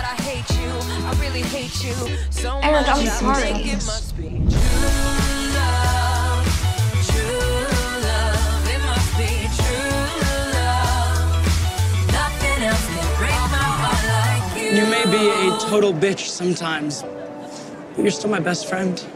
I hate you, I really hate you so Aaron, much. I'm sorry. I think it must be true love, it must be true love. Nothing else can break my heart like you. You may be a total bitch sometimes, but you're still my best friend.